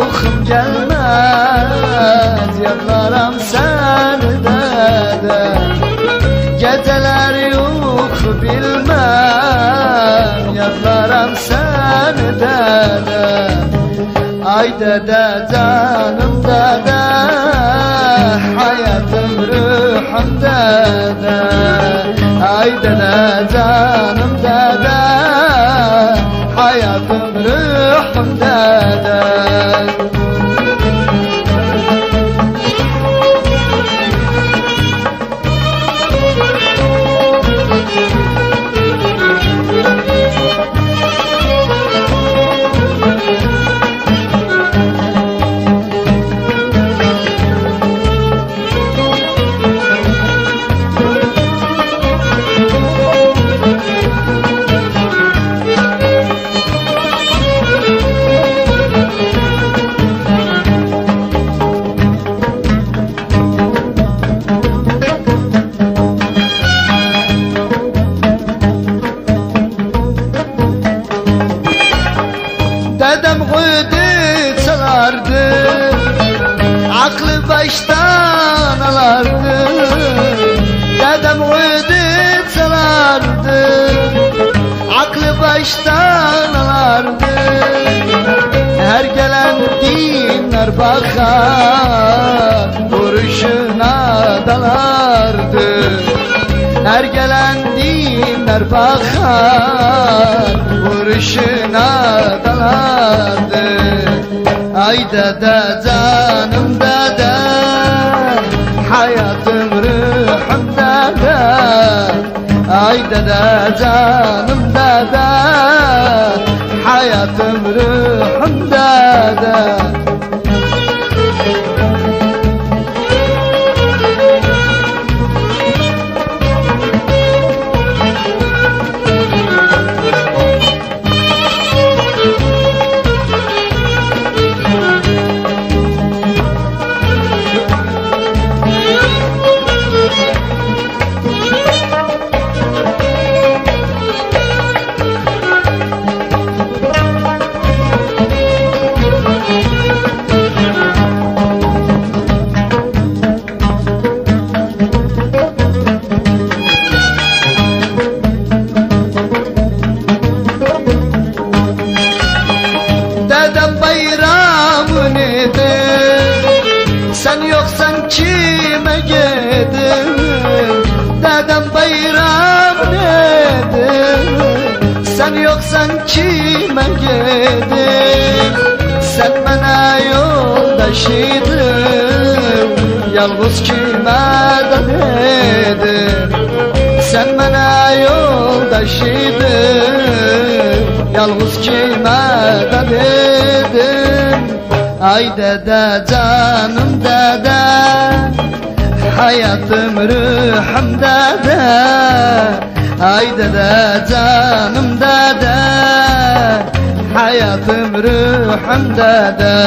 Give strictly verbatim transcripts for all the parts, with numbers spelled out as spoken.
yokum gelmez, yadlarım seni dede. Geceler yok bilmem, yadlarım seni dede. Ay dede canım dede, hayatım ruhum dede. Ay dede canım dede, hayatım ruhum dede. Dedem güdü çalardı, aklı baştan alardı. Dedem güdü çalardı, aklı baştan alardı. Her gelen dinler bakar, vuruşuna dalardı. Her gelen dinler bakar, vuruşuna dalardı. Ay dede canım dede, hayatım ruhum dede. Ay dede canım dede, hayatım ruhum dede. Dedem bayramın idi, sen yoksan kime gidim? Dedem bayramın idi, sen yoksan kime gidim? Sen bana yoldaş idin, yalnız kime dedim? Sen bana yoldaş idin, yalnız kime dedim? Ay dede canım dede, hayatım ruhum dede. Ay dede canım dede, hayatım ruhum dede.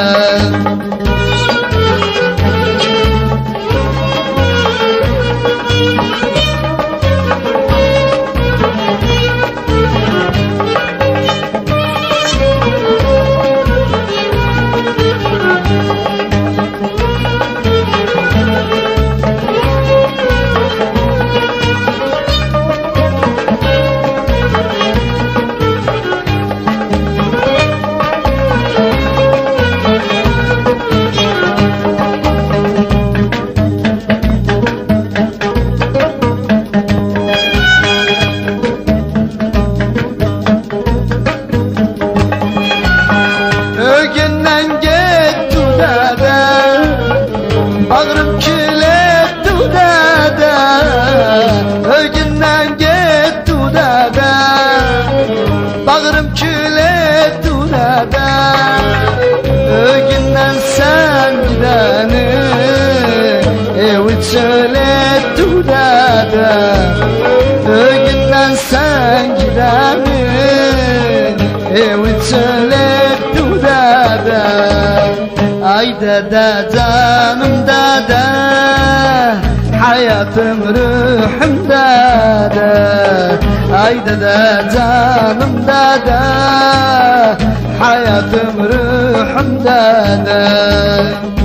Bağrım kilettu dede, ögünden gitti dede. Bağrım kilettu dede, ögünden sen gideni evi çölettu dede. Ögünden sen gideni evi çölettu dede. Ay dede canım dede, hayatım ruhum dede. Ay dede canım dede, hayatım ruhum dede.